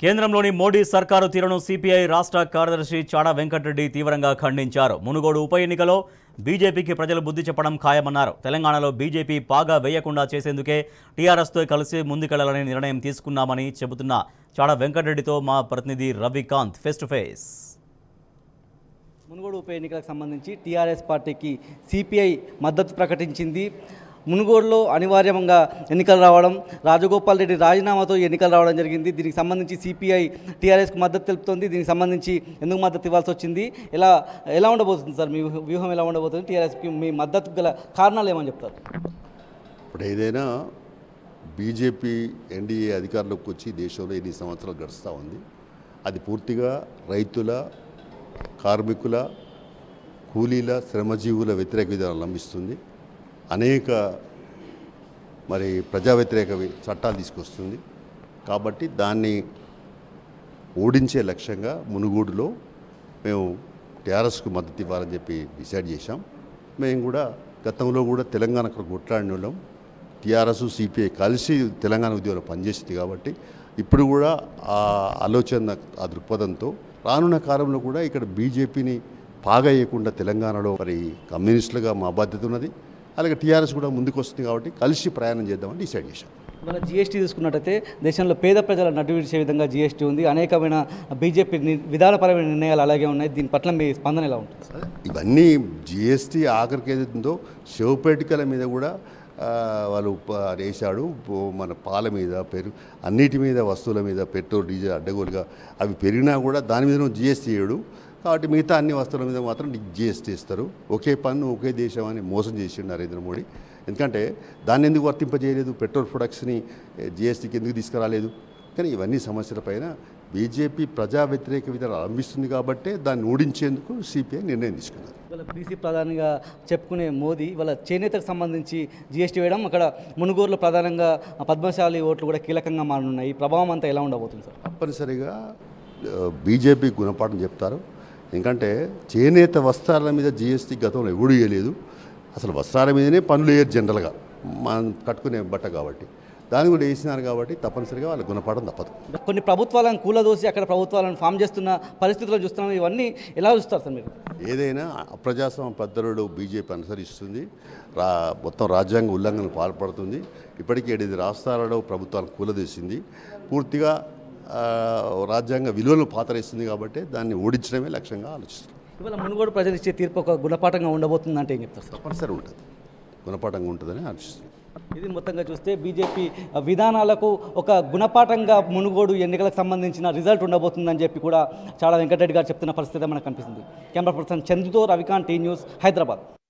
కేంద్రంలోని మోడీ సర్కారు తీరును సిపిఐ రాష్ట్ర కార్యదర్శి చాడా వెంకటరెడ్డి తీవ్రంగా ఖండించారు. మునుగోడు ఉప ఎన్నికలో బీజేపీకి ప్రజలు బుద్ధి చెప్పడం ఖాయమన్నారు. తెలంగాణలో బీజేపీ పాగా వేయకుండా చేసేందుకే టీఆర్ఎస్తో కలిసి ముందుకెళ్లాలని నిర్ణయం తీసుకున్నామని చెబుతున్న చాడా వెంకటరెడ్డితో మా ప్రతినిధి Ravikanth face to face. Munugode ఉప ఎన్నికలకు సంబంధించి టీఆర్ఎస్ పార్టీకి సిపిఐ మద్దతు ప్రకటించింది. మునుగోడులో అనివార్యంగా ఎన్నికలు రావడం, రాజగోపాల్ రెడ్డి రాజీనామాతో ఎన్నికలు రావడం జరిగింది. దీనికి సంబంధించి సిపిఐ టీఆర్ఎస్కు మద్దతు తెలుపుతోంది. దీనికి సంబంధించి ఎందుకు మద్దతు ఇవ్వాల్సి వచ్చింది, ఎలా ఉండబోతుంది సార్, మీ వ్యూహం ఎలా ఉండబోతుంది, టీఆర్ఎస్కి మీ మద్దతు గల కారణాలు ఏమని చెప్తారు? ఇప్పుడు ఏదైనా బీజేపీ ఎన్డీఏ అధికారంలోకి వచ్చి దేశంలో ఎన్ని సంవత్సరాలు గడుస్తూ ఉంది. అది పూర్తిగా రైతుల, కార్మికుల, కూలీల, శ్రమజీవుల వ్యతిరేక విధానం లంబిస్తుంది. అనేక ప్రజా వ్యతిరేక చట్టాలు తీసుకొస్తుంది. కాబట్టి దాన్ని ఓడించే లక్ష్యంగా మునుగోడులో మేము టీఆర్ఎస్కు మద్దతు ఇవ్వాలని చెప్పి డిసైడ్ చేశాం. మేము కూడా గతంలో కూడా తెలంగాణకు కొట్లాడిన వాళ్ళం. టీఆర్ఎస్ సిపిఐ కలిసి తెలంగాణ ఉద్యోగంలో పనిచేసింది. కాబట్టి ఇప్పుడు కూడా ఆ ఆలోచన, ఆ దృక్పథంతో రానున్న కాలంలో కూడా ఇక్కడ బీజేపీని పాగేయకుండా తెలంగాణలో కమ్యూనిస్టులుగా మా బాధ్యత ఉన్నది. అలాగే టీఆర్ఎస్ కూడా ముందుకు వస్తుంది. కాబట్టి కలిసి ప్రయాణం చేద్దామని డిసైడ్ చేశాం. మన జీఎస్టీ తీసుకున్నట్టయితే దేశంలో పేద ప్రజల నడ్డు విడిచే విధంగా జీఎస్టీ ఉంది. అనేకమైన బీజేపీ విధానపరమైన నిర్ణయాలు అలాగే ఉన్నాయి. దీని పట్ల మీ స్పందన ఎలా ఉంటుంది? ఇవన్నీ జీఎస్టీ ఆఖరికి ఏదైతుందో శివపేటికల మీద కూడా వాళ్ళు వేశాడు. మన పాల మీద, అన్నిటి మీద, వస్తువుల మీద పెట్రోల్, డీజిల్ అడ్డగోలుగా అవి పెరిగినా కూడా దాని మీద జీఎస్టీ వేయడు. కాబట్టి మిగతా అన్ని వస్తువుల మీద మాత్రం జీఎస్టీ ఇస్తారు. ఒకే పన్ను ఒకే దేశం అని మోసం చేసిండు నరేంద్ర మోడీ. ఎందుకంటే దాన్ని ఎందుకు వర్తింపజేయలేదు, పెట్రోల్ ప్రొడక్ట్స్ని జీఎస్టీకి ఎందుకు తీసుకురాలేదు? కానీ ఇవన్నీ సమస్యలపైన బీజేపీ ప్రజా వ్యతిరేక విధానం ఆరంభిస్తుంది. కాబట్టి దాన్ని ఓడించేందుకు సిపిఐ నిర్ణయం తీసుకున్నారు. ఇవాళ బీసీ ప్రధానిగా చెప్పుకునే మోదీ వాళ్ళ చేనేతకు సంబంధించి జీఎస్టీ వేయడం, అక్కడ మునుగోడులో ప్రధానంగా పద్మశాలి ఓట్లు కూడా కీలకంగా మారనున్నాయి. ఈ ప్రభావం అంతా ఎలా ఉండబోతుంది సార్? తప్పనిసరిగా బీజేపీ గుణపాఠం చెప్తారు. ఎందుకంటే చేనేత వస్త్రాల మీద జీఎస్టీ గతంలో ఎవడు వేయలేదు. అసలు వస్త్రాల మీదనే పనులు వేయరు జనరల్గా, మనం కట్టుకునే బట్ట కాబట్టి. దాన్ని కూడా వేసినారు. కాబట్టి తప్పనిసరిగా వాళ్ళ గుణపాఠం తప్పదు. కొన్ని ప్రభుత్వాలను కూలదోసి అక్కడ ప్రభుత్వాలను ఫామ్ చేస్తున్న పరిస్థితులు చూస్తున్నాం. ఇవన్నీ ఎలా చూస్తారు సార్ మీరు? ఏదైనా అప్రజాస్వామ్య పద్ధతులు బీజేపీ అనుసరిస్తుంది. మొత్తం రాజ్యాంగ ఉల్లంఘన పాల్పడుతుంది. ఇప్పటికీ 7 రాష్ట్రాలలో ప్రభుత్వాలను కూలదోసింది. పూర్తిగా రాజ్యాంగ విలువలను పాతరేస్తుంది. కాబట్టి దాన్ని ఓడించడమే లక్ష్యంగా ఆలోచిస్తుంది. ఇవాళ మునుగోడు ప్రజలు ఇచ్చే తీర్పు ఒక గుణపాఠంగా ఉండబోతుంది అంటే ఏం చెప్తారు సార్? తప్పనిసరి ఉంటుంది, గుణపాఠంగా ఉంటుందని ఆలోచిస్తుంది. ఇది మొత్తంగా చూస్తే బీజేపీ విధానాలకు ఒక గుణపాఠంగా మునుగోడు ఎన్నికలకు సంబంధించిన రిజల్ట్ ఉండబోతుందని చెప్పి కూడా చాడా వెంకటరెడ్డి గారు చెప్తున్న పరిస్థితి మనకు కనిపిస్తుంది. కెమెరా పర్సన్ చంద్రుతో రవికాంత్, టీ న్యూస్, హైదరాబాద్.